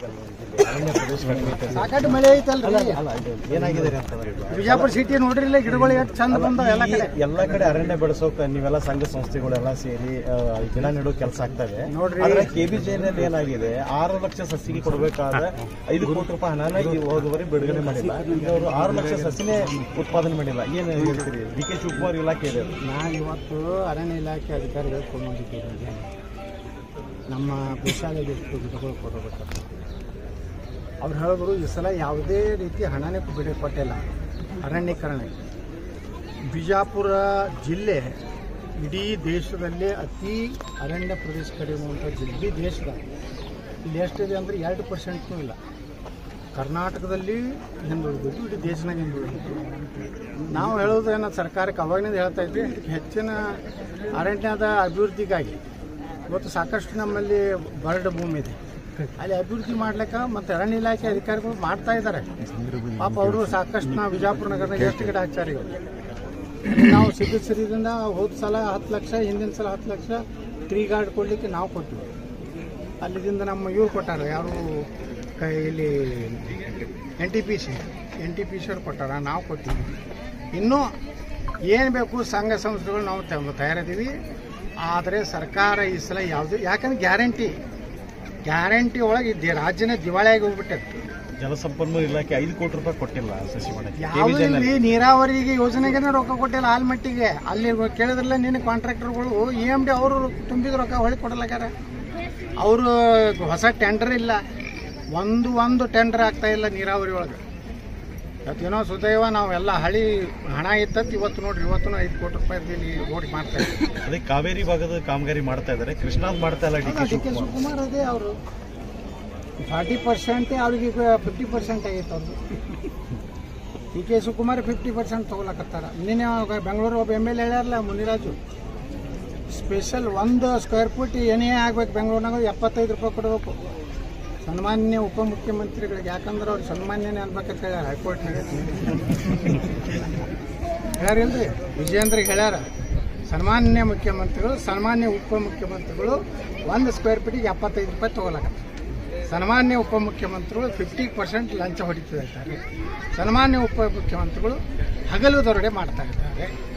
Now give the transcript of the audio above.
ಸಾಕಷ್ಟು ಮಳೆ ಐತಲ್ರಿ. ಏನಾಗಿದೆ ಬಿಜಾಪುರ ಸಿಟಿ ನೋಡ್ರಿ, ಇಲ್ಲ ಗಿಡಗಳು ಎಷ್ಟು ಚಂದ ಬಂದಾವ ಎಲ್ಲ ಕಡೆ ಅರಣ್ಯ ಬೆಳೆಸೋಕೆ ನೀವೆಲ್ಲ ಸಂಘ ಸಂಸ್ಥೆಗಳೆಲ್ಲ ಸೇರಿ ಗಿಡ ನೆಡೋ ಕೆಲಸ ಆಗ್ತದೆ ನೋಡ್ರಿ. KBJನಲ್ಲಿ ಏನಾಗಿದೆ 6 ಲಕ್ಷ ಸಸಿಗೆ ಕೊಡಬೇಕಾದ 5 ಕೋಟಿ ರೂಪಾಯಿ ಹಣನ ಹೋದುವರೆಗೆ ಬಿಡುಗಡೆ ಮಾಡಿಲ್ಲ. ಈಗ ಅವರು 6 ಲಕ್ಷ ಸಸಿನೇ ಉತ್ಪಾದನೆ ಮಾಡಿಲ್ಲ. ಏನು ಹೇಳ್ತೀರಿ? DK ಶಿವಕುಮಾರ್ ಇಲಾಖೆ ಇದೆ. ನಾನು ಇವತ್ತು ಅರಣ್ಯ ಇಲಾಖೆ ಅಧಿಕಾರಿಗಳು ಕೊಂಡೊಂದಿದ್ದೇನೆ. ನಮ್ಮ ಗೋಶಾಲೆಗೆ ಎಷ್ಟು ಗಿಡಗಳು ಕೊಡಬೇಕಂತ ಅವ್ರು ಹೇಳಿದ್ರು. ಈ ಸಲ ಯಾವುದೇ ರೀತಿ ಹಣನೇ ಬಿಡುಗಡೆ ಕೊಟ್ಟಿಲ್ಲ ಅರಣ್ಯೀಕರಣ. ಬಿಜಾಪುರ ಜಿಲ್ಲೆ ಇಡೀ ದೇಶದಲ್ಲೇ ಅತಿ ಅರಣ್ಯ ಪ್ರದೇಶ ಕಡಿಮೆ ಇರುವಂಥ ಜಿಲ್ಲೆ ಇಡೀ ದೇಶದ. ಇಲ್ಲಿ ಎಷ್ಟಿದೆ ಅಂದರೆ 2% ಇಲ್ಲ. ಕರ್ನಾಟಕದಲ್ಲಿ ಹಿಂದುಳಿದಿದ್ದು, ಇಡೀ ದೇಶನಾಗ ಹಿಂದುಳಿದಿದ್ದು. ನಾವು ಹೇಳೋದೇನೋ ಸರ್ಕಾರಕ್ಕೆ ಅವಾಗಿನಿಂದ ಹೇಳ್ತಾ ಇದ್ವಿ, ಹೆಚ್ಚಿನ ಅರಣ್ಯದ ಅಭಿವೃದ್ಧಿಗಾಗಿ ಇವತ್ತು ಸಾಕಷ್ಟು ನಮ್ಮಲ್ಲಿ ಬರಡು ಭೂಮಿ ಇದೆ, ಅಲ್ಲಿ ಅಭಿವೃದ್ಧಿ ಮಾಡ್ಲಿಕ್ಕೆ ಮತ್ತು ಅರಣ್ಯ ಇಲಾಖೆ ಅಧಿಕಾರಿಗಳು ಮಾಡ್ತಾ ಇದ್ದಾರೆ. ಪಾಪ ಅವರು ಸಾಕಷ್ಟು ನಾವು ವಿಜಾಪುರ ನಗರದಾಗ ಎಷ್ಟು ಗಿಡ ಹಚ್ಚಾರ. ನಾವು ಸಿದ್ಧಸರಿದಿಂದ ಹೋದ ಸಲ 10 ಲಕ್ಷ, ಹಿಂದಿನ ಸಲ 10 ಲಕ್ಷ ಟ್ರೀ ಗಾರ್ಡ್ ಕೊಡಲಿಕ್ಕೆ ನಾವು ಕೊಟ್ಟಿವಿ. ಅಲ್ಲಿದಿಂದ ನಮ್ಮ ಇವ್ರು ಕೊಟ್ಟಾರ, ಯಾರು ಇಲ್ಲಿ NTPC ಅವ್ರು ಕೊಟ್ಟಾರ, ನಾವು ಕೊಟ್ಟಿವಿ. ಇನ್ನೂ ಏನು ಬೇಕು ಸಂಘ ಸಂಸ್ಥೆಗಳು ನಾವು ತಯಾರಿದ್ದೀವಿ. ಆದರೆ ಸರ್ಕಾರ ಈ ಸಲ ಯಾವುದು, ಯಾಕಂದ್ರೆ ಗ್ಯಾರಂಟಿ ಒಳಗೆ ರಾಜ್ಯನೇ ದಿವಾಳಿಯಾಗಿ ಹೋಗ್ಬಿಟ್ಟೆ. ಜಲಸಂಪನ್ಮೂಲ ಇಲಾಖೆ 5 ಕೋಟಿ ರೂಪಾಯಿ ಕೊಟ್ಟಿಲ್ಲ ಸಸಿ ಮಾಡಕ್ಕೆ. ಯಾವುದೇ ನೀರಾವರಿಗೆ ಯೋಜನೆಗೆ ರೊಕ್ಕ ಕೊಟ್ಟಿಲ್ಲ. ಆಲ್ಮಟ್ಟಿಗೆ ಅಲ್ಲಿ ಕೇಳಿದ್ರಲ್ಲ ನಿನ್ನ ಕಾಂಟ್ರಾಕ್ಟರ್ಗಳು EMD ಅವರು ತುಂಬಿದ ರೊಕ್ಕ ಹೊಳಿ ಕೊಡಲಾಗ್ಯಾರ. ಅವರು ಹೊಸ ಟೆಂಡರ್ ಇಲ್ಲ, ಒಂದು ಟೆಂಡರ್ ಆಗ್ತಾ ಇಲ್ಲ ನೀರಾವರಿ ಒಳಗೆ. ಇವತ್ತೇನೋ ಸುದೈವ ನಾವೆಲ್ಲ ಹಳಿ ಹಣ ಇದ್ದದ್ದು ಇವತ್ತು ನೋಡ್ರಿ, ಇವತ್ತು 5 ಕೋಟಿ ರೂಪಾಯಿ ಓಡಿ ಮಾಡ್ತಾ ಇದ್ದಾರೆ. ಅದೇ ಕಾವೇರಿ ಭಾಗದ ಕಾಮಗಾರಿ ಮಾಡ್ತಾ ಇದ್ದಾರೆ, ಕೃಷ್ಣಾದ್ ಮಾಡ್ತಾ ಇಲ್ಲ. DK ಶಿವಕುಮಾರ್ ಅದೇ ಅವರು 40% ಅವ್ರಿಗೆ 50% ಆಗೈತೆ ಅವ್ರದ್ದು. DK ಶಿವಕುಮಾರ್ 50% ತೊಗೊಳಕತ್ತಾರ. ನಿನ್ನೆ ಬೆಂಗಳೂರು ಒಬ್ಬ MLA ಹೇಳ್ಯಾರಲ್ಲ, ಮುನಿರಾಜು, ಸ್ಪೆಷಲ್ 1 ಸ್ಕ್ವೇರ್ ಫೀಟ್ ಏನೇ ಆಗ್ಬೇಕು ಬೆಂಗಳೂರಿನಾಗ 75 ರೂಪಾಯಿ ಕೊಡಬೇಕು ಸನ್ಮಾನ್ಯ ಉಪಮುಖ್ಯಮಂತ್ರಿಗಳಿಗೆ. ಯಾಕಂದ್ರೆ ಅವ್ರು ಸನ್ಮಾನ್ಯನೇ ಅನ್ಬೇಕಂತ ಹೇಳ್ಯಾರ ಹೈಕೋರ್ಟ್ನಾಗ. ಹೇಳ್ಯಾರಿಲ್ರಿ, ವಿಜಯೇಂದ್ರಿಗೆ ಹೇಳ್ಯಾರ. ಸನ್ಮಾನ್ಯ ಮುಖ್ಯಮಂತ್ರಿಗಳು, ಸನ್ಮಾನ್ಯ ಉಪಮುಖ್ಯಮಂತ್ರಿಗಳು 1 ಸ್ಕ್ವೇರ್ ಫೀಟಿಗೆ 75 ರೂಪಾಯಿ ತೊಗೊಳಕತ್ತಾರೆ. ಸನ್ಮಾನ್ಯ ಉಪಮುಖ್ಯಮಂತ್ರಿಗಳು 50% ಲಂಚ ಹೊಡಿತಿದ್ದಾರೆ. ಸನ್ಮಾನ್ಯ ಉಪಮುಖ್ಯಮಂತ್ರಿಗಳು ಹಗಲು ದರೋಡೆ ಮಾಡ್ತಾ ಇದ್ದಾರೆ.